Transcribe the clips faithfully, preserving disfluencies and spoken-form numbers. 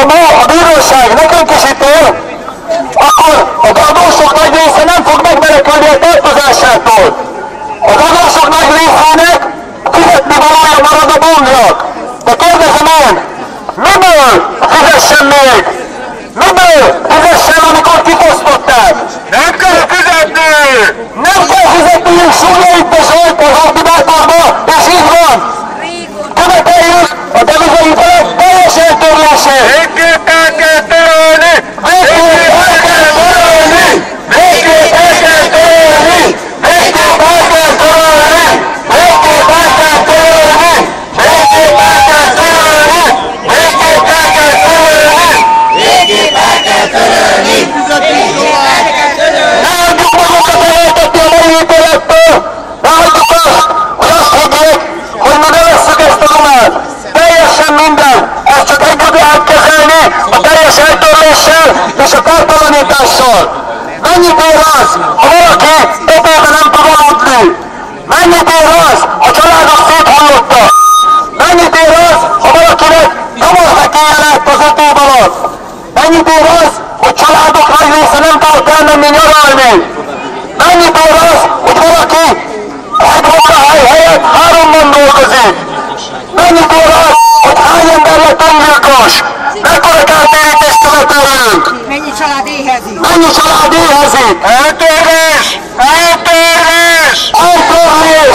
ma a bíróság nekünk is ítél, akkor a adósok nagy része nem fog megmenekülni a tartozásától. Az adósok nagy részének fizetni valója marad a banknak. De kérdezem én, miből fizessen még? Miből fizessen, amikor kifosztották? Nem kell fizetni! Nem kell fizetniük, súlya itt a Zsolt az aktivátorba, és így van! Követeljük a devizai felek teljes eltörlését! Végképp el kell törölni! Végképp el kell törölni! Végképp el kell törölni! Végképp el kell törölni! Végképp el kell törölni! Végképp el kell törölni! Végképp el kell törölni! Végképp el kell törölni! Ne hagyjuk magunkat elöltetni a mai ítélettől! Ne hagyjuk azt, hogy azt higgyék, hogy ma ne vesszük ezt a dumát! Teljesen minden! Ezt csak együtt lehet kezelni a teljes eltörléssel és a kártalanítással! Mennyit ér az, ha valaki ötében nem tud aludni? Mennyit ér az, ha családok széthullottak? Mennyit ér az, ha valakinek nyomorbekéje lett az öt év alatt? Mennyit ér az, hogy családok nagy része nem tudott elmenni nyaralni? Mennyit ér az, hogy valaki egy munkahely helyett háromban dolgozik? Mennyit ér az, hogy hány ember lett öngyilkos? Mekkora kártérítést követelünk? Mennyi család éhezik? Mennyi család éhezik? Eltörlés! Eltörlés! Eltörlés!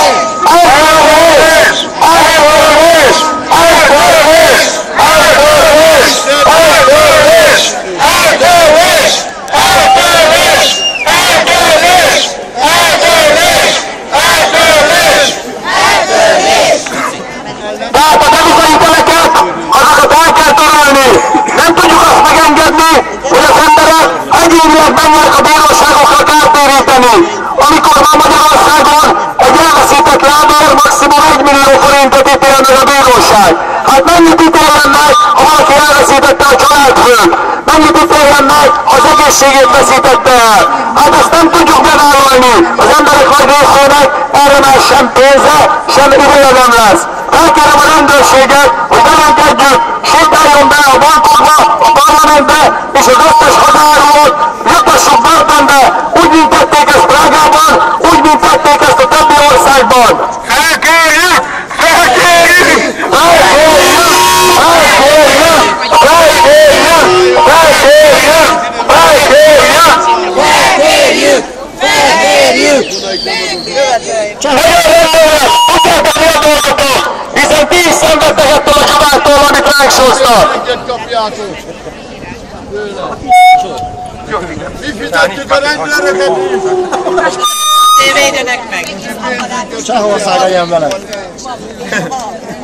Eltörlés! Eltörlés! Eltörlés! Eltörlés! Eltörlés! Eltörlés! Eltörlés! Eltörlés! Eltörlés! Eltörlés! Eltörlés! Tehát a devizai teleket, azokat el kell törölni. Nem tudjuk azt megengedni, hogy az emberek egyénileg menjenek a bíróságokra kártéríteni. Amikor ma Magyarországon egy elveszített lábért maximum egy millió forintot ítél meg a bíróság. Hát mennyit ítéljen meg, ha valaki elveszítette a családfőt? Mennyit ítéljen meg, ha az egészségét veszítette el? Hát ezt nem tudjuk bevállalni. Az emberek nagy részének erre már sem pénze, sem ideje nem lesz. Felkérem a rendőrséget, hogy velünk együtt sétáljon be a bankokba, a parlamentbe, és az összes határolót jutassuk börtönbe, úgy, mint tették ezt Prágában, úgy, mint tették ezt a többi országban. Felkérjük! Felkérjük! Felkérjük! Felkérjük! Felkérjük! Felkérjük! Felkérjük! Felkérjük! Felkérjük! Nagyon rendőrök! Tudjátok, mi a dolgotok! Hiszen ti is szenvedtek ettől a csodától, amit ránk sóztak! Mi fizettük a rendőröket is! Védenek meg! Csehország legyen vele!